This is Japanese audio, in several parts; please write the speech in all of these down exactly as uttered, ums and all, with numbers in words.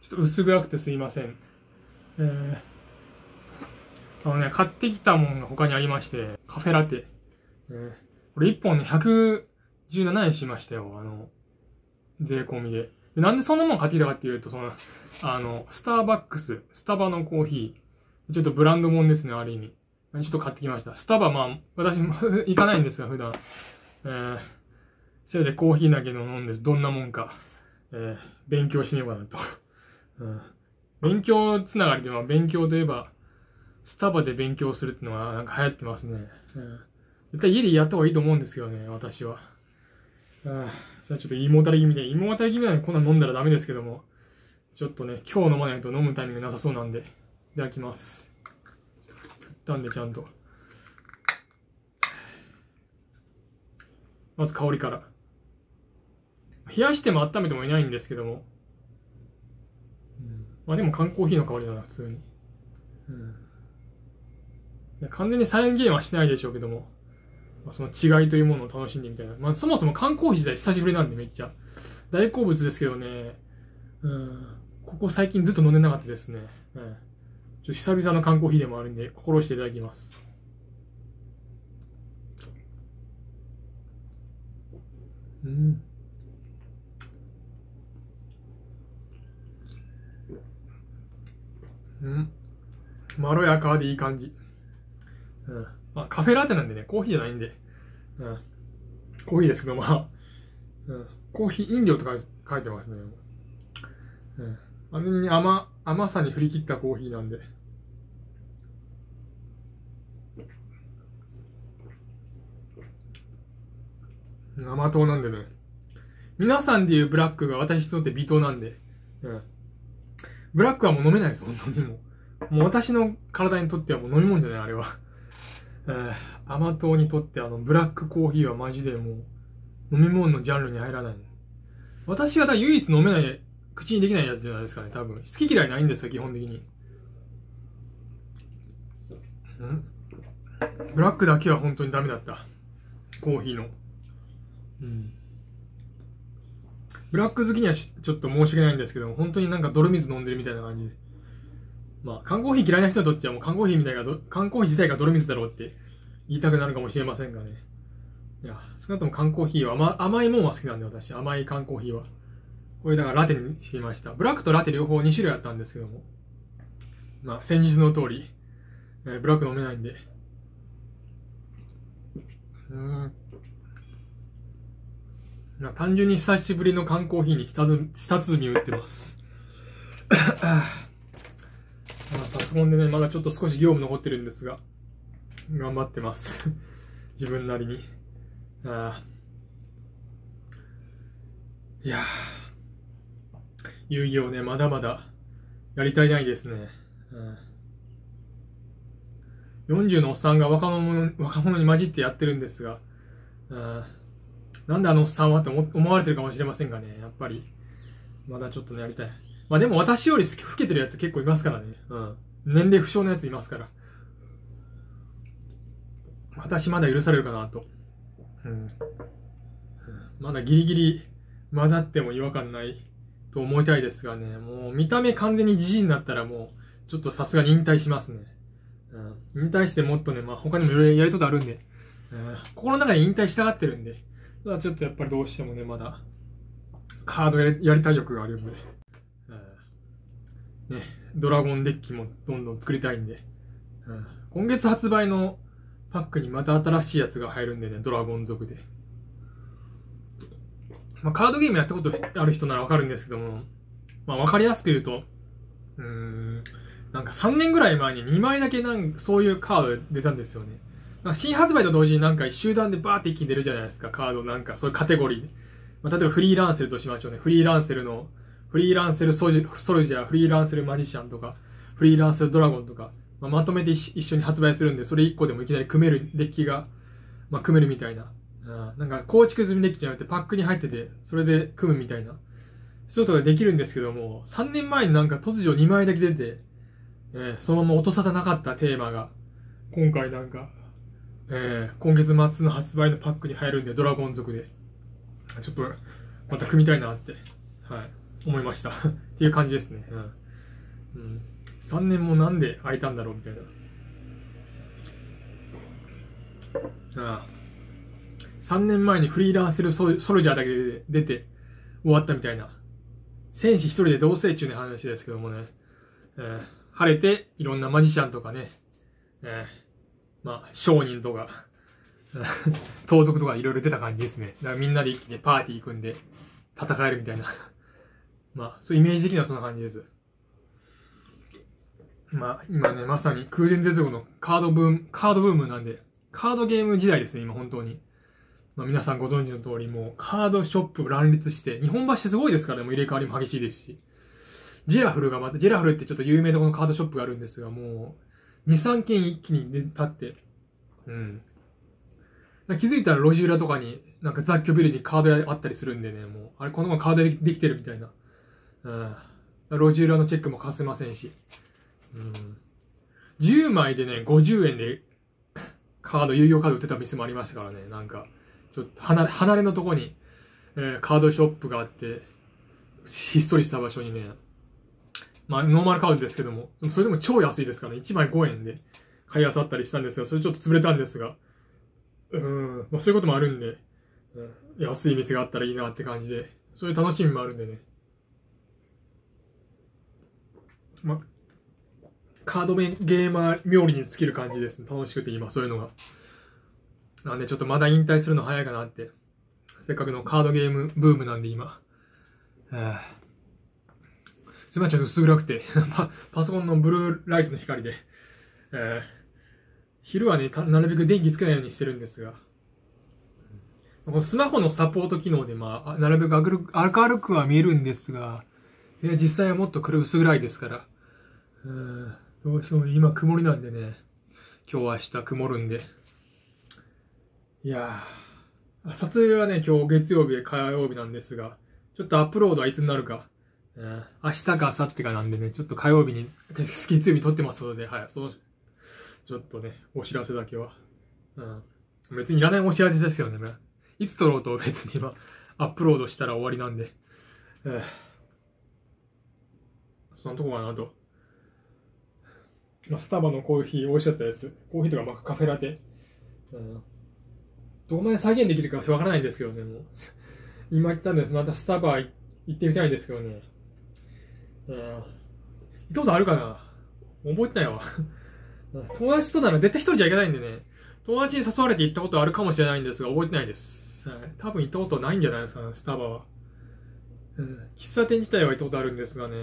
ちょっと薄暗くてすいません。えー、あのね、買ってきたものが他にありまして、カフェラテ。えー、これいっぽんね、ひゃくじゅうななえんしましたよ。あの、税込みで。でなんでそんなもん買ってきたかっていうと、その、あの、スターバックス、スタバのコーヒー。ちょっとブランドもんですね、ある意味。ちょっと買ってきました。スタバ、まあ、私も行かないんですが、普段。えー、それでコーヒーだけの飲んです。どんなもんか。えー、勉強してみようかなと。うん、勉強つながりで、まあ、勉強といえば、スタバで勉強するっていうのはなんか流行ってますね。うん、絶対家でやった方がいいと思うんですけどね、私は。ああ、それはちょっと胃もたれ気味で、胃もたれ気味なのにこんなの飲んだらダメですけども、ちょっとね、今日飲まないと飲むタイミングなさそうなんで、いただきます。振ったんでちゃんと。まず香りから。冷やしても温めてもいないんですけども、うん、まあでも缶コーヒーの香りだな、普通に。うん、いや完全に再現はしないでしょうけども、まあ、その違いというものを楽しんでみたいな。まあそもそも缶コーヒー自体久しぶりなんでめっちゃ。大好物ですけどね、うん、ここ最近ずっと飲んでなかったですね。うん、ちょっと久々の缶コーヒーでもあるんで、心していただきます。うん。うん。まろやかでいい感じ。うん。まあ、カフェラテなんでね、コーヒーじゃないんで。うん。コーヒーですけど、まあ、うん。コーヒー飲料とか書いてますね。うん。あれに甘、甘さに振り切ったコーヒーなんで。甘党なんでね。皆さんでいうブラックが私にとって微糖なんで。うん。ブラックはもう飲めないです、本当にもう。もう私の体にとってはもう飲み物じゃない、あれは。えー、甘党にとってあの、ブラックコーヒーはマジでもう、飲み物のジャンルに入らない。私が唯一飲めない、口にできないやつじゃないですかね、多分。好き嫌いないんですよ、基本的に。んブラックだけは本当にダメだった。コーヒーの。うん。ブラック好きにはちょっと申し訳ないんですけど、本当になんか泥水飲んでるみたいな感じで。まあ、缶コーヒー嫌いな人にとってはもう缶コーヒーみたいな、缶コーヒー自体が泥水だろうって言いたくなるかもしれませんがね。いや、少なくとも缶コーヒーは甘甘いもんは好きなんで、私。甘い缶コーヒーは。これだからラテにしました。ブラックとラテ両方に種類あったんですけども。まあ、先日の通り、えー、ブラック飲めないんで。うーん。単純に久しぶりの缶コーヒーに舌つ舌鼓打ってます。パソコンでね、まだちょっと少し業務残ってるんですが、頑張ってます。自分なりに。あいや遊戯王ね、まだまだやり足りないですね。よんじゅうのおっさんが若者若者に混じってやってるんですが、なんであのおっさんはって思われてるかもしれませんがね、やっぱり、まだちょっとね、やりたい。まあでも私より老けてるやつ結構いますからね。うん。年齢不詳のやついますから。私まだ許されるかなと。うん。まだギリギリ混ざっても違和感ないと思いたいですがね、もう見た目完全にジジイになったらもう、ちょっとさすがに引退しますね。うん。引退してもっとね、まあ他にもいろいろやることあるんで、うん、心の中に引退したがってるんで、ただちょっとやっぱりどうしてもね、まだ、カードやりやりたい欲があるんで、うん、ね、ドラゴンデッキもどんどん作りたいんで、うん、今月発売のパックにまた新しいやつが入るんでね、ドラゴン族で。まあ、カードゲームやったことある人ならわかるんですけども、まあ、わかりやすく言うと、うーん、なんかさんねんぐらい前ににまいだけなんかそういうカード出たんですよね。なんか新発売と同時になんか集団でバーって一気に出るじゃないですか、カードなんかそういうカテゴリーで。まあ、例えばフリーランセルとしましょうね。フリーランセルの、フリーランセルソルソルジャー、フリーランセルマジシャンとか、フリーランセルドラゴンとか、まあ、まとめて一緒に発売するんで、それいっこでもいきなり組めるデッキが、まあ、組めるみたいな。なんか構築済みデッキじゃなくてパックに入ってて、それで組むみたいな。そういうことができるんですけども、さんねんまえになんか突如にまいだけ出て、えー、そのまま音沙汰なかったテーマが、今回なんか、えー、今月末の発売のパックに入るんで、ドラゴン族で、ちょっと、また組みたいなって、はい、思いました。 っていう感じですね。うん。うん、さんねんもなんで空いたんだろうみたいな。ああ。さんねんまえにフリーランスルソルジャーだけで出て終わったみたいな。戦士一人で同棲中の話ですけどもね。えー、晴れていろんなマジシャンとかね。えー、まあ、商人とか、盗賊とかいろいろ出た感じですね。だからみんなで一気にパーティー組んで戦えるみたいな。まあ、そういうイメージ的にはそんな感じです。まあ、今ね、まさに空前絶後のカードブーム、カードブームなんで、カードゲーム時代ですね、今本当に。まあ、皆さんご存知の通り、もうカードショップ乱立して、日本橋すごいですからね、もう入れ替わりも激しいですし。ジェラフルがまた、ジェラフルってちょっと有名なこのカードショップがあるんですが、もう、に、さんけん一気に立って、うん。気づいたら路地裏とかに、なんか雑居ビルにカード屋あったりするんでね、もう、あれこのままカードでできてるみたいな。うん。路地裏のチェックも貸せませんし。うん。じゅうまいでね、ごじゅうえんで、カード、有料カード売ってた店もありましたからね、なんか、ちょっと離れ、離れのとこに、えー、カードショップがあって、ひっそりした場所にね、まあ、ノーマルカードですけども、それでも超安いですからね、いちまいごえんで買い漁ったりしたんですが、それちょっと潰れたんですが、うーん、まあそういうこともあるんで、うん、安い店があったらいいなって感じで、そういう楽しみもあるんでね。まあ、カードゲーマー冥利に尽きる感じですね。楽しくて今、そういうのが。なんでちょっとまだ引退するの早いかなって。せっかくのカードゲームブームなんで今。はあ、すみません、ちょっと薄暗くてパ。パソコンのブルーライトの光で。えー、昼はね、なるべく電気つけないようにしてるんですが。このスマホのサポート機能で、まあ、なるべく明る明るくは見えるんですが、実際はもっと薄暗いですから。うん、どうしても今曇りなんでね。今日は明日曇るんで。いやー、撮影はね、今日月曜日で火曜日なんですが、ちょっとアップロードはいつになるか、えー、明日か明後日かなんでね、ちょっと火曜日に、月曜日に撮ってますので、はい、その、ちょっとね、お知らせだけは。うん、別にいらないお知らせですけどね、いつ撮ろうと別に今、アップロードしたら終わりなんで、えー、そのとこかなと。まあ、スタバのコーヒー美味しかったです。コーヒーとかまあカフェラテ。うん、どこまで再現できるかわからないんですけどね、もう。今言ったんで、またスタバ行ってみたいんですけどね。うん。行ったことあるかな覚えてないわ。友達となら絶対一人じゃ行けないんでね。友達に誘われて行ったことあるかもしれないんですが、覚えてないです。はい、多分行ったことないんじゃないですかね、スタバは。うん、喫茶店自体は行ったことあるんですがね。うん、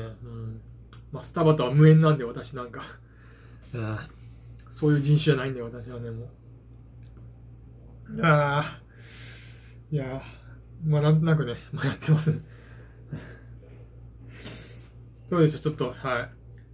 まあ、スタバとは無縁なんで、私なんか。うん、そういう人種じゃないんで、私はね、もう。ああ。いやー、まあなんとなくね、まあ、やってますね。どうでしょう、ちょっと、はい。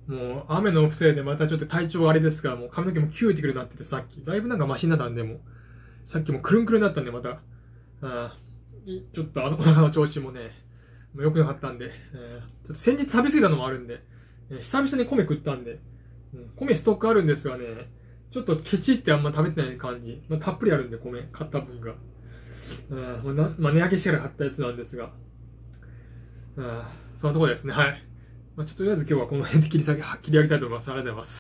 もう、雨のせいでまたちょっと体調あれですが、もう髪の毛もキューティクルになってて、さっき。だいぶなんかマシになったんで、もう、さっきもくるんくるんになったんで、また、あちょっとあのお腹の調子もね、もう良くなかったんで、えー、ちょっと先日食べ過ぎたのもあるんで、えー、久々に米食ったんで、うん、米ストックあるんですがね、ちょっとケチってあんま食べてない感じ。まあ、たっぷりあるんで、米、買った分が。うん、まあ、値上げしてから買ったやつなんですが、うん、そのところですね。はい。まあ、ちょっととりあえず今日はこの辺で切り下げ、切り上げたいと思います。ありがとうございます。